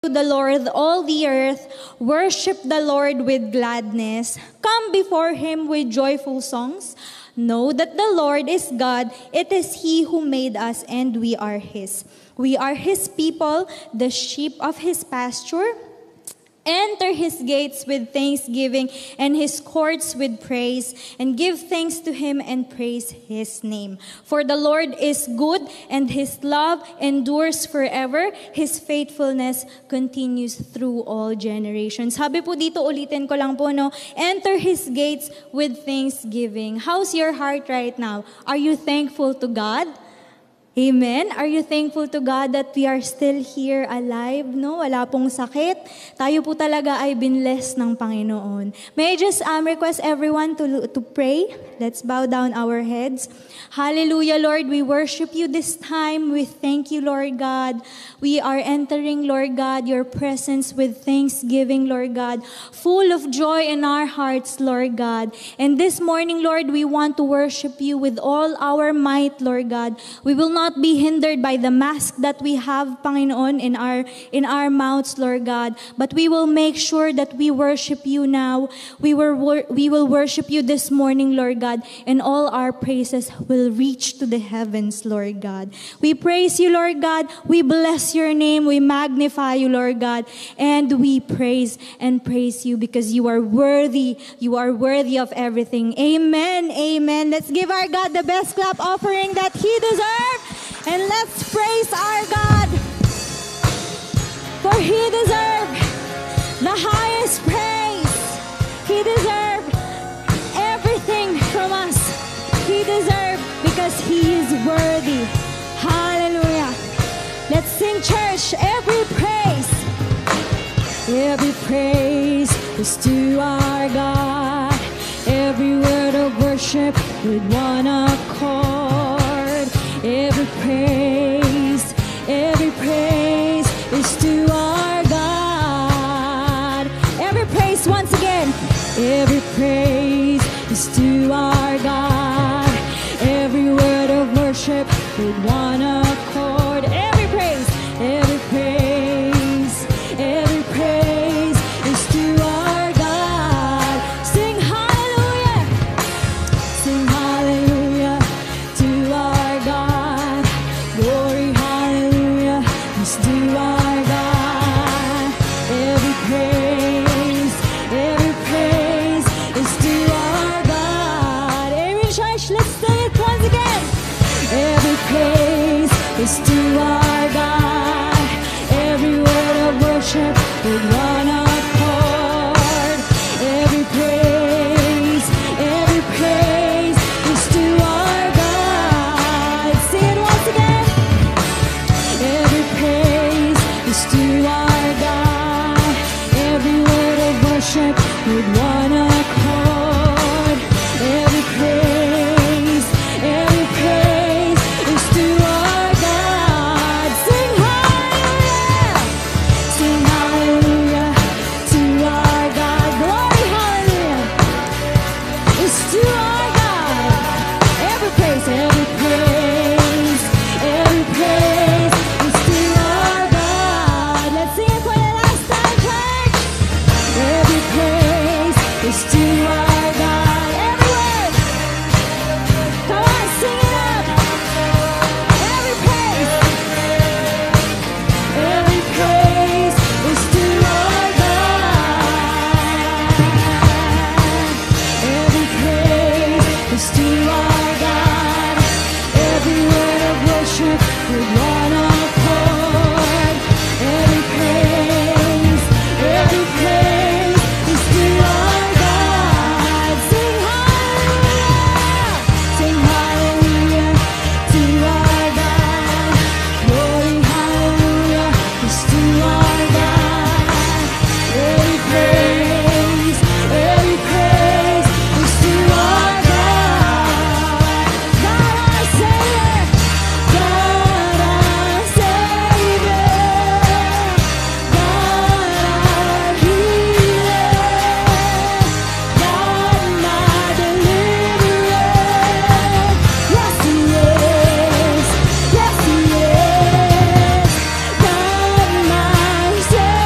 the Lord, all the earth. Worship the Lord with gladness. Come before Him with joyful songs. Know that the Lord is God. It is He who made us, and we are His. We are His people, the sheep of His pasture. Enter His gates with thanksgiving and His courts with praise, and give thanks to Him and praise His name. For the Lord is good, and His love endures forever. His faithfulness continues through all generations. Sabi po dito, ulitin ko lang po, no? Enter His gates with thanksgiving. How's your heart right now? Are you thankful to God? Amen. Are you thankful to God that we are still here alive, no? Wala pong sakit. Tayo po talaga ay binless ng Panginoon. May I just request everyone to pray? Let's bow down our heads. Hallelujah, Lord. We worship you this time. We thank you, Lord God. We are entering, Lord God, your presence with thanksgiving, Lord God, full of joy in our hearts, Lord God. And this morning, Lord, we want to worship you with all our might, Lord God. We will not be hindered by the mask that we have, Panginoon, in our mouths, Lord God, but we will make sure that we worship you now. We will worship you this morning, Lord God, and all our praises will reach to the heavens, Lord God. We praise you, Lord God. We bless your name. We magnify you, Lord God, and we praise you because you are worthy. You are worthy of everything. Amen. Amen. Let's give our God the best clap offering that He deserves. And let's praise our God, for He deserves the highest praise. He deserves everything from us. He deserves because He is worthy. Hallelujah. Let's sing, church, every praise. Every praise is to our God. Every word of worship with one accord. Every praise is to our God. Every praise, once again. Every praise is to our God. Every word of worship with one accord. Every praise is to our God. Sing hallelujah. Sing hallelujah to our God. Glory, hallelujah, is to our God. Every praise is to our God. Amen, church, let's sing it once again. Every praise is to our God. Every word of worship with one accord. Every praise is to our God. Sing it once again. Every praise is to our God. Every word of worship with one accord. Every praise is to our God. Sing hallelujah. Sing hallelujah to our God. Glory, hallelujah, is to our God. Every praise is to our God. Let's sing it for the last time, church. Every praise is to our God. Every word. Come on, sing it up. Every praise is to our God. Every praise is to our God. Every word of worship with one accord. Every praise is to our God. Sing hallelujah. Sing hallelujah to our God. Glory, hallelujah, is to our God. Every praise is to our God. God our Savior, God our Savior, God our healer, God my deliverer. Yes, He is. Yes, He is. God my Savior.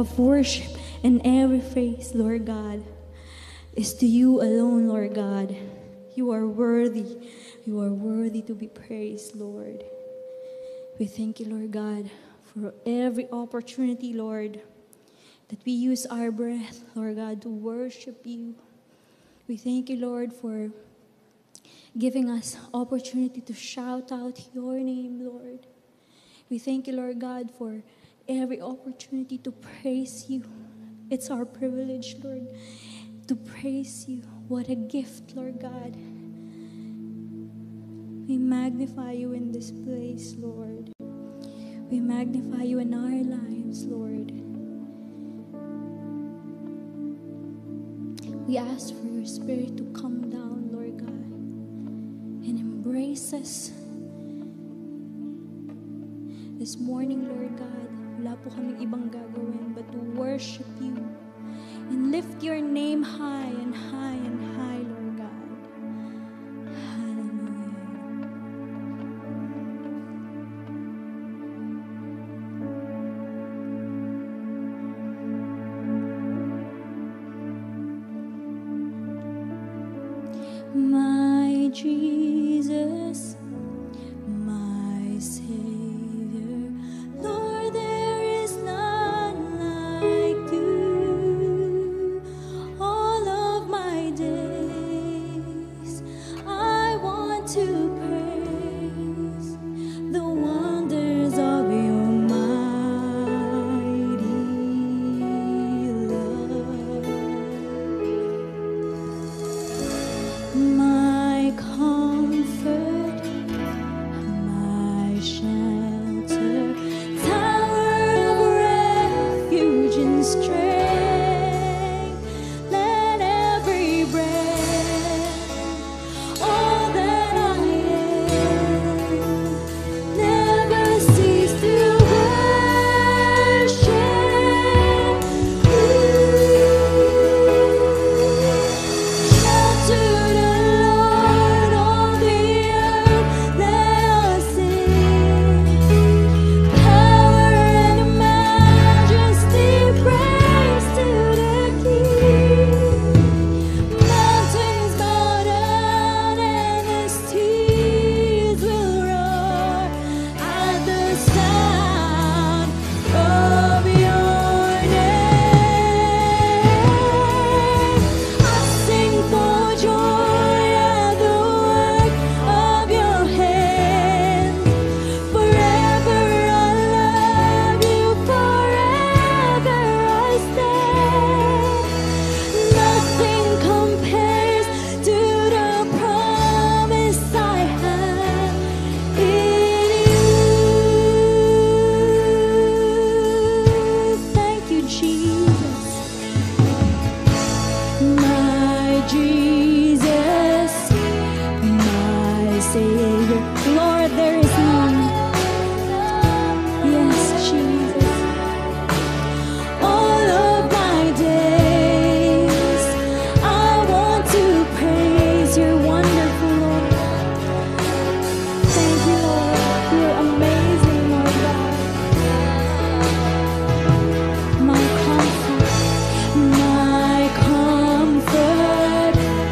of worship and every praise, Lord God, is to you alone, Lord God. You are worthy. You are worthy to be praised, Lord. We thank you, Lord God, for every opportunity, Lord, that we use our breath, Lord God, to worship you. We thank you, Lord, for giving us opportunity to shout out your name, Lord. We thank you, Lord God, for every opportunity to praise you. It's our privilege, Lord, to praise you. What a gift, Lord God. We magnify you in this place, Lord. We magnify you in our lives, Lord. We ask for your Spirit to come down, Lord God, and embrace us. This morning, Lord God, wala po kaming ibang gagawin but to worship you and lift your name high and high and high, Lord God. Hallelujah. My Jesus, my Savior, Lord, there is none like you. All of my days, I want to praise the wonders of your mighty love. My comfort, my shelter, tower of refuge and strength. Let every breath, all that I am, never cease to worship you. Shout to the Lord, all the earth, let us sing. Power and majesty, praise to the King. Mountains bow down and the seas will roar at the sound of your name. I sing for joy at the work of your hands. Forever I love you, forever I stand. Nothing compares to the promise I have in you. Thank you, Jesus. My Jesus, my Savior, Lord, there is none. Yes, Jesus. All of my days, I want to praise your wonderful Lord. Thank you, Lord. You're amazing, Lord God. My comfort,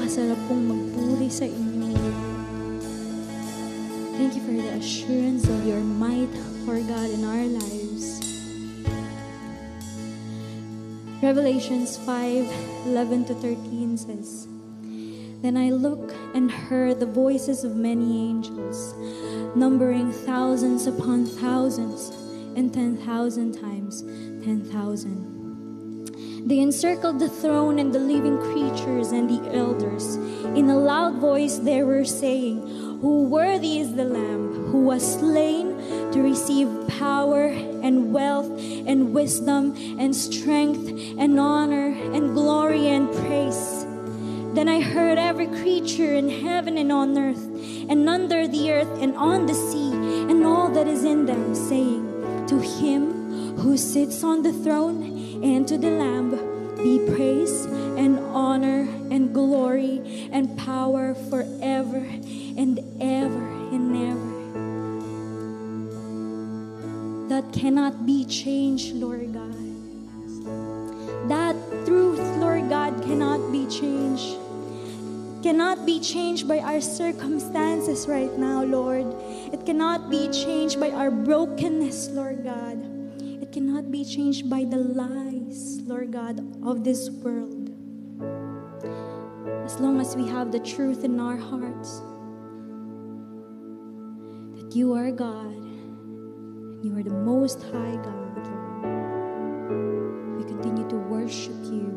napakasarap pong magpuri sa inyo. Thank you for the assurance of your might, Lord God, in our lives. Revelations 5:11-13 says, Then I looked and heard the voices of many angels, numbering thousands upon thousands, and 10,000 times 10,000. They encircled the throne and the living creatures and the elders. In a loud voice they were saying, Who worthy is the Lamb who was slain to receive power and wealth and wisdom and strength and honor and glory and praise. Then I heard every creature in heaven and on earth and under the earth and on the sea and all that is in them saying, To him who sits on the throne and to the Lamb be praise and honor and glory and power forever and ever and ever. That cannot be changed, Lord God. That truth, Lord God, cannot be changed. Cannot be changed by our circumstances right now, Lord. It cannot be changed by our brokenness, Lord God. It cannot be changed by the lies, Lord God, of this world. As long as we have the truth in our hearts, that you are God, you are the Most High God, Lord. We continue to worship you.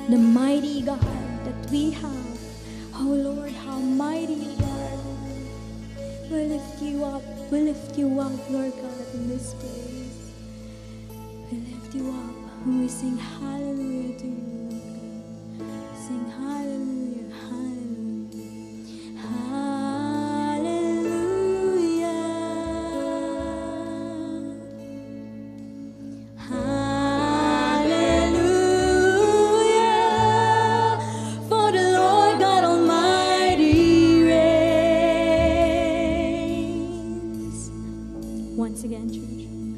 the mighty God that we have. Oh Lord, how mighty you are. We lift you up, Lord God, in this place. We lift you up when we sing hallelujah to you, Lord God. Sing hallelujah, hallelujah, hallelujah. For the Lord God Almighty reigns. Once again, church.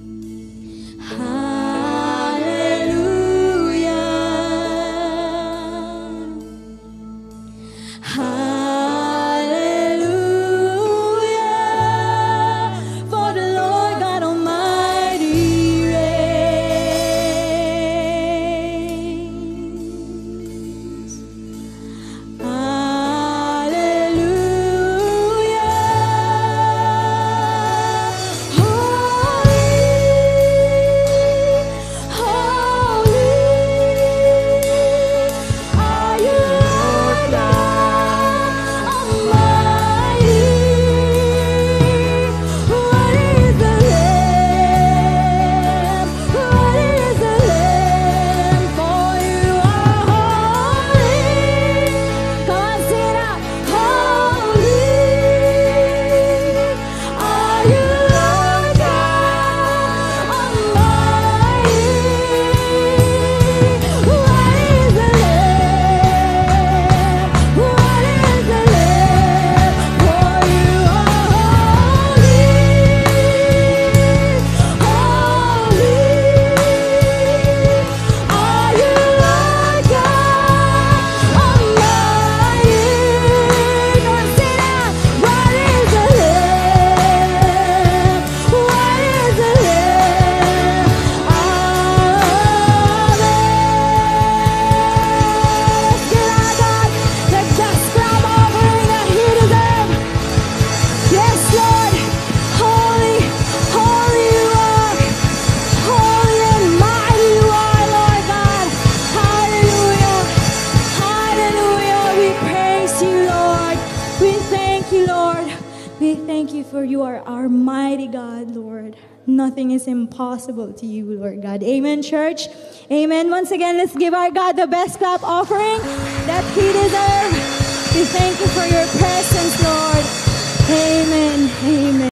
We thank you for you are our mighty God, Lord. Nothing is impossible to you, Lord God. Amen, church. Amen. Once again, let's give our God the best clap offering that He deserves. We thank you for your presence, Lord. Amen. Amen.